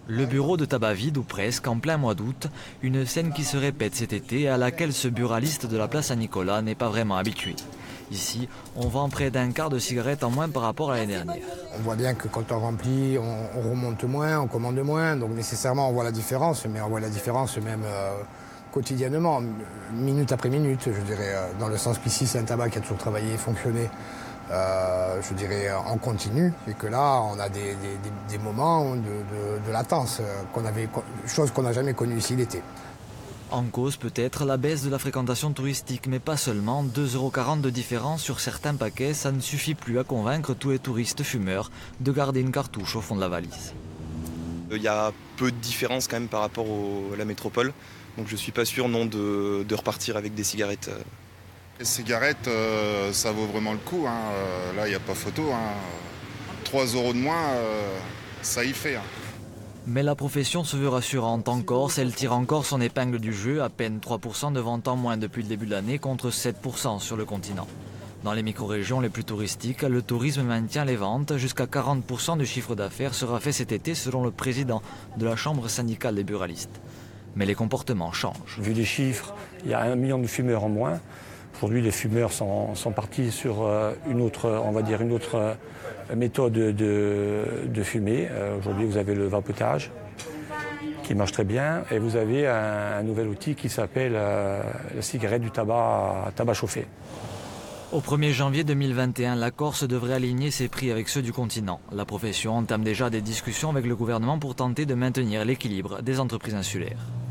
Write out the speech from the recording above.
Le bureau de tabac vide ou presque en plein mois d'août, une scène qui se répète cet été et à laquelle ce buraliste de la place Saint-Nicolas n'est pas vraiment habitué. Ici, on vend près d'un quart de cigarettes en moins par rapport à l'année dernière. On voit bien que quand on remplit, on remonte moins, on commande moins, donc nécessairement on voit la différence, mais on voit la différence même quotidiennement, minute après minute, je dirais, dans le sens qu'ici c'est un tabac qui a toujours travaillé et fonctionné, je dirais, en continu, et que là on a des moments de latence, chose qu'on n'a jamais connue ici l'été. En cause peut-être la baisse de la fréquentation touristique, mais pas seulement. 2,40 € de différence sur certains paquets, ça ne suffit plus à convaincre tous les touristes fumeurs de garder une cartouche au fond de la valise. Il y a peu de différence quand même par rapport à la métropole, donc je ne suis pas sûr de repartir avec des cigarettes. Les cigarettes, ça vaut vraiment le coup, hein. Là il n'y a pas photo, hein. 3 € de moins, ça y fait. Hein. Mais la profession se veut rassurante en Corse, elle tire encore son épingle du jeu, à peine 3% de ventes en moins depuis le début de l'année contre 7% sur le continent. Dans les micro-régions les plus touristiques, le tourisme maintient les ventes, jusqu'à 40% du chiffre d'affaires sera fait cet été selon le président de la chambre syndicale des buralistes. Mais les comportements changent. Vu les chiffres, il y a 1 million de fumeurs en moins. Aujourd'hui, les fumeurs sont partis sur une autre méthode de fumer. Aujourd'hui, vous avez le vapotage qui marche très bien et vous avez un nouvel outil qui s'appelle la cigarette du tabac chauffé. Au 1er janvier 2021, la Corse devrait aligner ses prix avec ceux du continent. La profession entame déjà des discussions avec le gouvernement pour tenter de maintenir l'équilibre des entreprises insulaires.